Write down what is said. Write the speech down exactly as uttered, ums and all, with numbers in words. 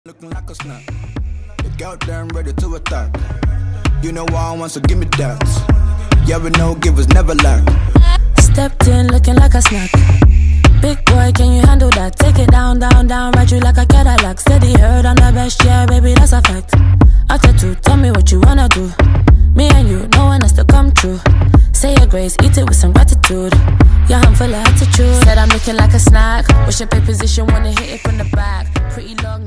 Looking like a snack. Look out there and ready to attack. You know I want, so give me that. Yeah, we know givers never lack. Stepped in looking like a snack. Big boy, can you handle that? Take it down, down, down, ride you like a Cadillac. Steady heard I'm the best, yeah, baby, that's a fact. After two, tell me what you wanna do. Me and you, no one has to come true. Say your grace, eat it with some gratitude. Yeah, I'm full of attitude. Said I'm looking like a snack. What's your pay position, wanna hit it from the back. Pretty long.